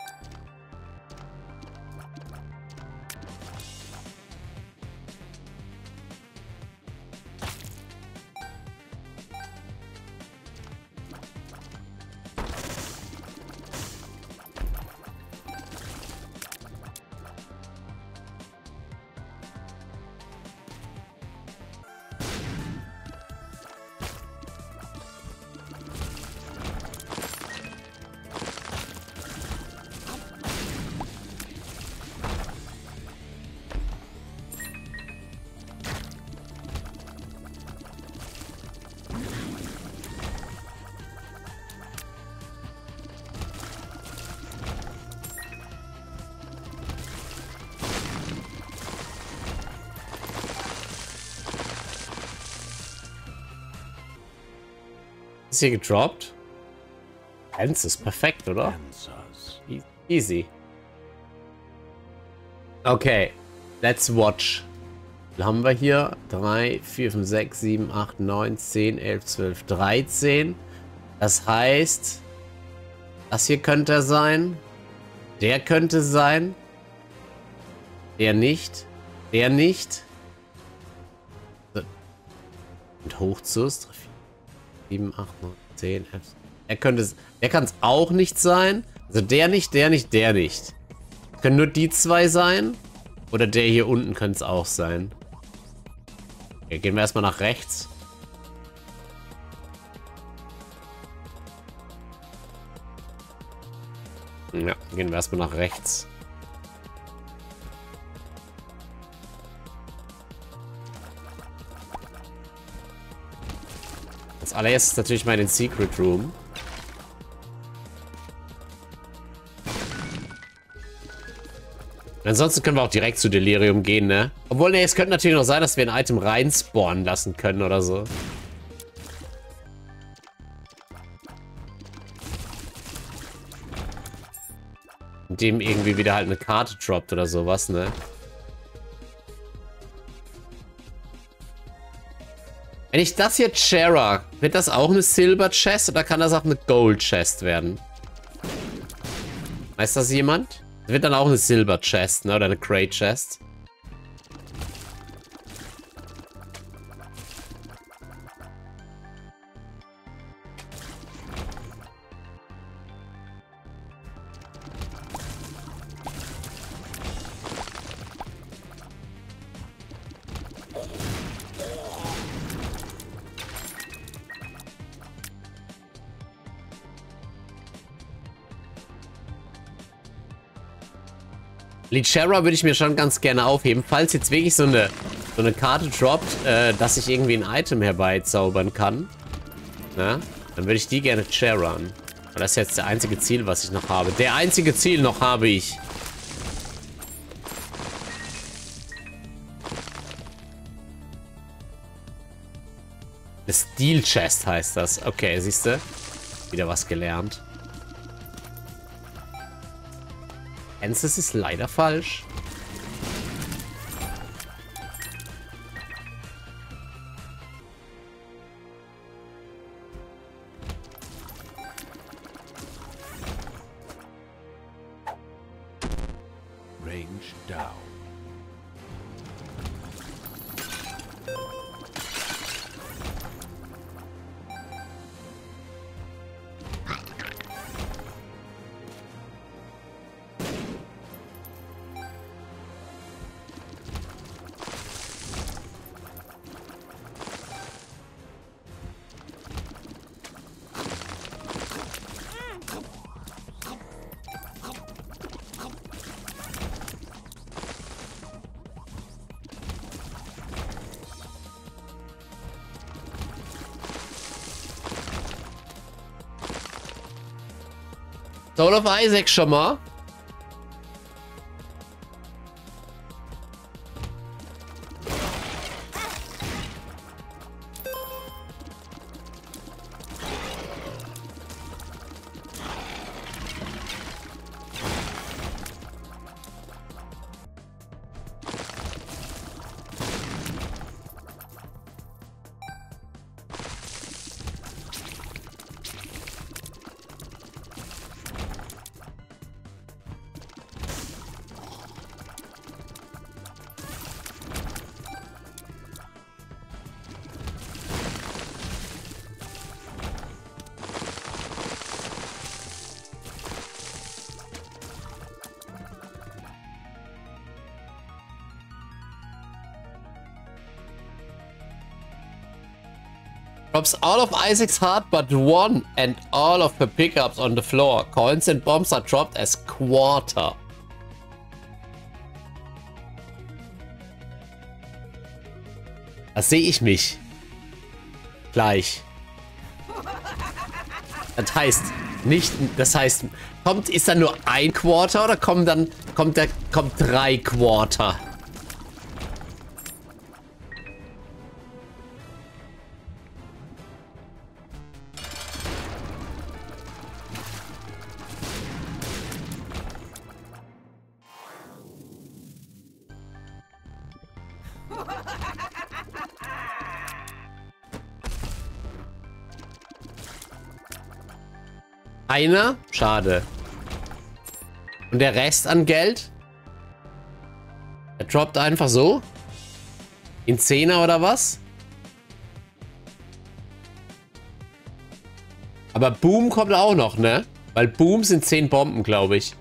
Ist hier gedroppt? Eins ist perfekt, oder? E- Easy. Okay, let's watch. Dann haben wir hier drei, vier, fünf, sechs, sieben, acht, neun, zehn, elf, zwölf, dreizehn. Das heißt, das hier könnte er sein. Der könnte sein. Der nicht. Der nicht. Und hoch zu ist sieben, acht, neun, zehn, elf. Er könnte es. Der kann es auch nicht sein. Also der nicht, der nicht, der nicht. Können nur die zwei sein. Oder der hier unten könnte es auch sein. Okay, gehen wir erstmal nach rechts. Ja, gehen wir erstmal nach rechts. Als allererstes natürlich mal in den Secret Room. Ansonsten können wir auch direkt zu Delirium gehen, ne? Obwohl, ne, es könnte natürlich noch sein, dass wir ein Item reinspawnen lassen können oder so. Indem irgendwie wieder halt eine Karte droppt oder sowas, ne? Wenn ich das hier Chera, wird das auch eine Silver Chest oder kann das auch eine Gold Chest werden? Weiß das jemand? Das wird dann auch eine Silver Chest, ne? Oder eine Grey Chest. Lichera würde ich mir schon ganz gerne aufheben, falls jetzt wirklich so eine, so eine Karte droppt, äh, dass ich irgendwie ein Item herbeizaubern kann. Na? Dann würde ich die gerne Cheran. Das ist jetzt der einzige Ziel, was ich noch habe. Der einzige Ziel noch habe ich. Eine Steel Chest heißt das. Okay, siehst du? Wieder was gelernt. Ansys ist leider falsch. Range down. Soul of Isaac schon mal. Drops all of Isaac's heart but one and all of her pickups on the floor. Coins and bombs are dropped as quarter. Da sehe ich mich. Gleich. Das heißt nicht, das heißt, kommt, ist dann nur ein Quarter oder kommen dann, kommt da, kommt drei Quarter? Einer? Schade. Und der Rest an Geld? Er droppt einfach so? In Zehner oder was? Aber Boom kommt auch noch, ne? Weil Boom sind zehn Bomben, glaube ich.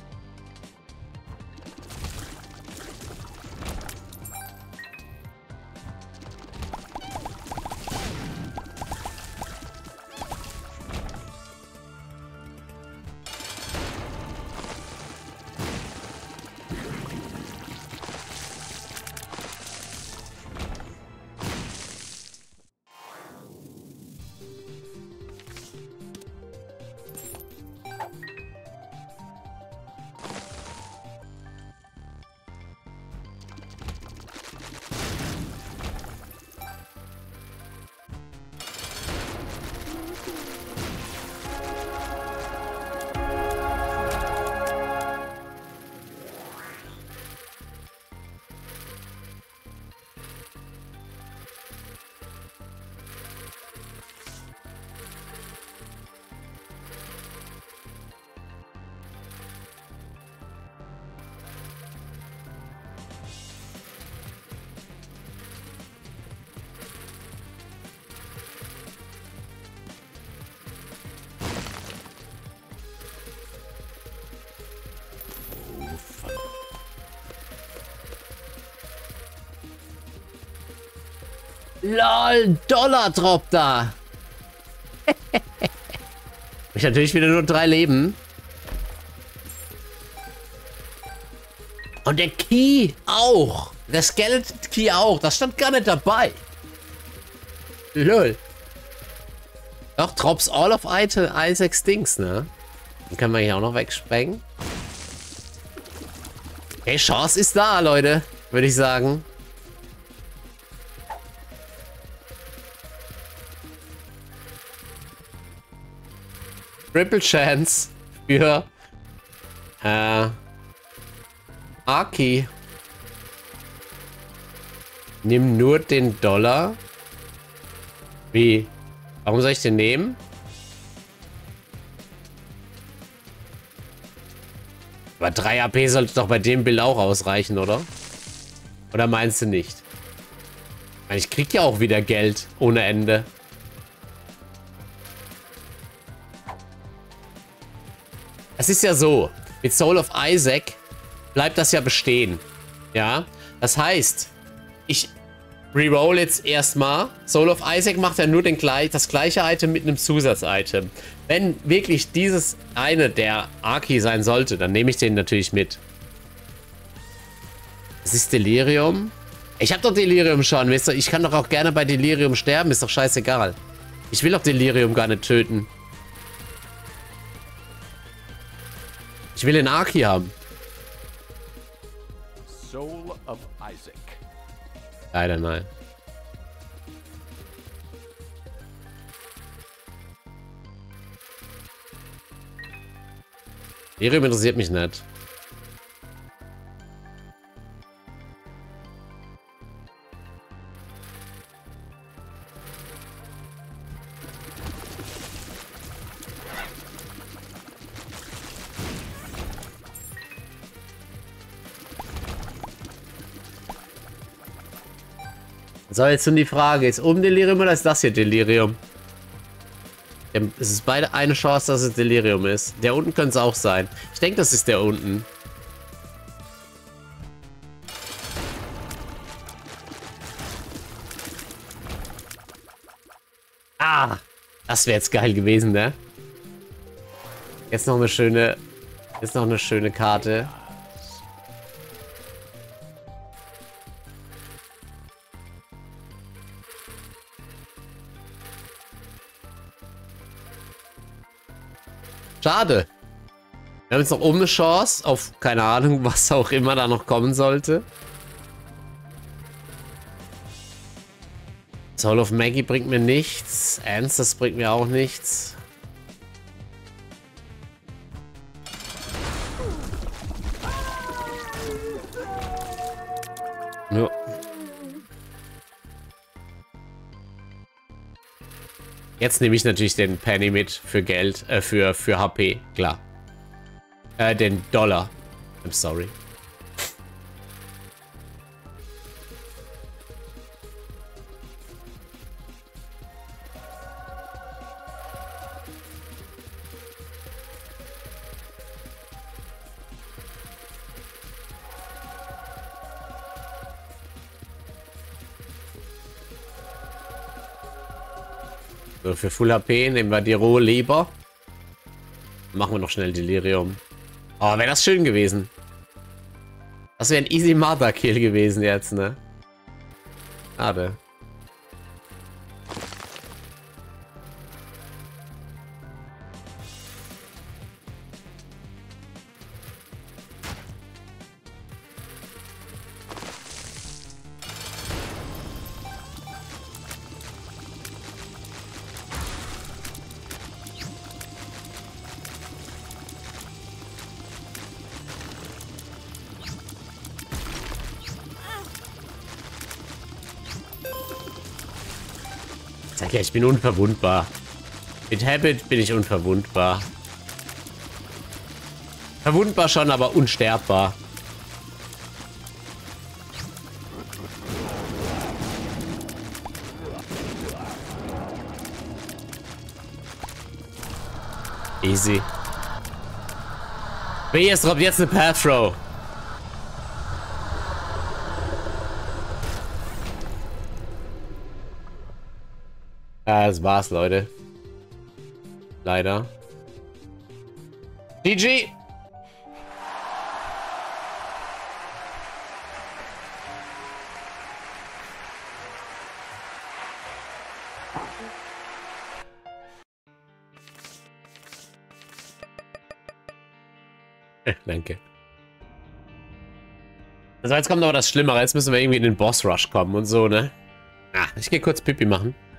Lol, Dollar-Drop da. Ich natürlich wieder nur drei Leben. Und der Key auch. Der Skeleton Key auch. Das stand gar nicht dabei. Lol. Doch, Drops all of Item, Isaacs Dings, ne? Den können wir hier auch noch wegsprengen. Hey, Chance ist da, Leute. Würde ich sagen. Triple Chance für äh, Aki. Nimm nur den Dollar. Wie? Warum soll ich den nehmen? Aber drei A P sollte doch bei dem Bild auch ausreichen, oder? Oder meinst du nicht? Ich krieg ja auch wieder Geld ohne Ende. Es ist ja so, mit Soul of Isaac bleibt das ja bestehen. Ja, das heißt, ich reroll jetzt erstmal. Soul of Isaac macht ja nur den, das gleiche Item mit einem Zusatz-Item. Wenn wirklich dieses eine der Aki sein sollte, dann nehme ich den natürlich mit. Das ist Delirium. Ich habe doch Delirium schon, wisst ihr? Ich kann doch auch gerne bei Delirium sterben, ist doch scheißegal. Ich will doch Delirium gar nicht töten. Ich will den Aki haben. Soul of Isaac. Leider nein. Delirium interessiert mich nicht. So, jetzt nun die Frage, ist oben Delirium oder ist das hier Delirium? Es ist beide eine Chance, dass es Delirium ist. Der unten könnte es auch sein. Ich denke, das ist der unten. Ah, das wäre jetzt geil gewesen, ne? Jetzt noch eine schöne, jetzt noch eine schöne Karte. Schade. Wir haben jetzt noch oben eine Chance auf, keine Ahnung, was auch immer da noch kommen sollte. Soul of Maggie bringt mir nichts. Ernst, das bringt mir auch nichts. Ja. Jetzt nehme ich natürlich den Penny mit für Geld, äh, für, für H P, klar. Äh, den Dollar. I'm sorry. So, für Full H P nehmen wir die rohe Leber. Machen wir noch schnell Delirium. Oh, wäre das schön gewesen. Das wäre ein easy Mother Kill gewesen jetzt, ne? Schade. Sag ja, ich bin unverwundbar. Mit Habit bin ich unverwundbar. Verwundbar schon, aber unsterbbar. Easy. B, es droppt jetzt eine Path Throw. Ja, das war's, Leute. Leider. G G! Danke. Also jetzt kommt aber das Schlimmere. Jetzt müssen wir irgendwie in den Boss-Rush kommen und so, ne? Ah, ich gehe kurz Pipi machen.